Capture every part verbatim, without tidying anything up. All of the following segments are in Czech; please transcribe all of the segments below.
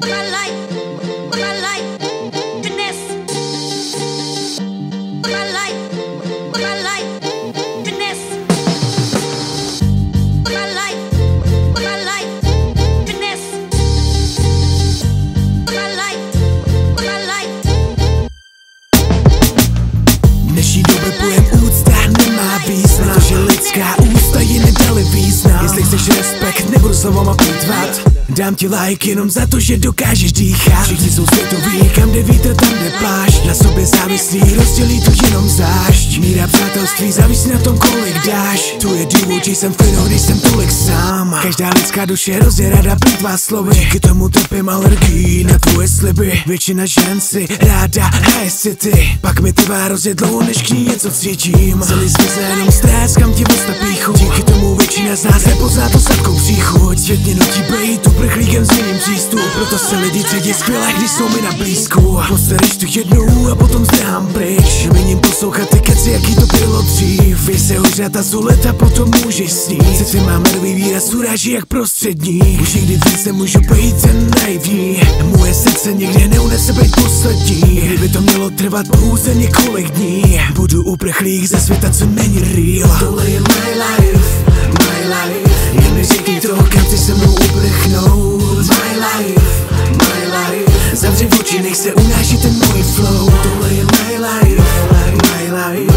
Dnešní době pojem úcta nemá význam, protože lidská ústa ji nedali význam. Jestli chceš respekt, nebudu slovama plýtvat. Dám ti like jenom za to, že dokážeš dýchat. Všichni jsou světoví, kam jde vítr, tam jde plášť. Na sobě závislí, rozdělí to jenom zášť. Míra přátelství závisí na tom, kolik dáš. Tu je důvod, že jsem fino, když jsem tolik sám. Každá lidská duše hrozně ráda plýtvá slovy. Díky tomu trpím alergii na tvoje sliby. Většina žen si ráda hraje si ty. Pak mi trvá hrozně dlouho, než k ní něco cítím. Celý svět se jenom strás, kam ti vosta píchu. Díky tomu většina z nás nepozná to sladkou příchuť. Svět mě nutí bejt uprchlíkem, změním přístup. Proto se lidi cítí skvěle, když jsou mi na blízku. Posereš tu jednou a potom zdrhám pryč. Neměním poslouchat ty keci, jaký to bylo dřív. Víš se už ta zulet a potom můžeš snít. Sice mám nervý výraz, uráží jak prostřední. Už nikdy víc nemůžu být ten naivní. Moje srdce nikdy neunese být poslední. Kdyby to mělo trvat pouze několik dní, budu uprchlík ze světa, co není real. Tohle je my life, my life. Jen mi řekni to, kam ty se mnou uprchnout. My life, my life. Zavři oči, nech se unáší ten můj flow. Tohle je my life, my life.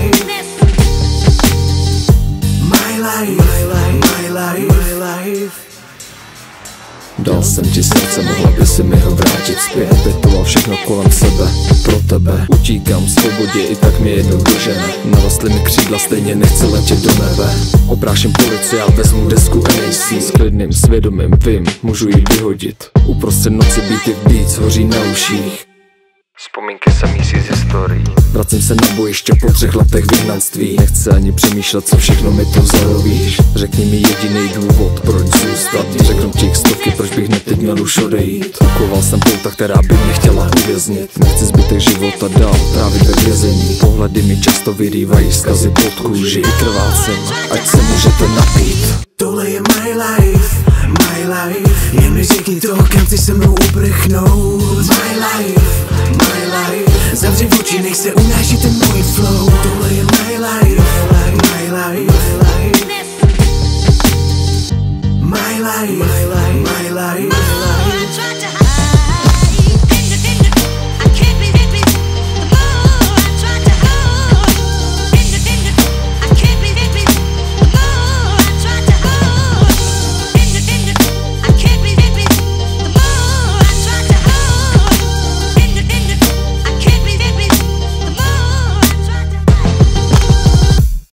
My life, my life, my life. Dal jsem ti srdce, mohla by si mi ho vrátit zpět. Pětoval všechno kolem sebe, pro tebe. Utíkám svobodě, i tak mě jednou dožene. Narostly mi křídla, stejně nechci letět do nebe. Opráším policii a vezmu desku N A C. S klidným svědomím vím, můžu ji vyhodit. Uprostřed noci beaty v beats hoří na uších. Vzpomínky se mísí z historií. Vracím se na bojiště po třech letech vyhnanství. Nechci ani přemýšlet, co všechno mi to vzalo, víš. Řekni mi jediný důvod, proč zůstat. Řeknu ti stovky, proč bych hned teď měl už odejít. Ukoval jsem pouta, která by mě chtěla uvěznit. Nechci zbytek života dál trávit ve vězení. Pohledy mi často vyrývají skazy pod kůži. I krvácím, ať se můžete napít. Tohle je my life, my life. Jen mi řekni to, kam ty se mnou uprchnout. My life, my life. Zavři oči, nech se unáší ten můj flow. Tohle je my life, my life. My life, my life.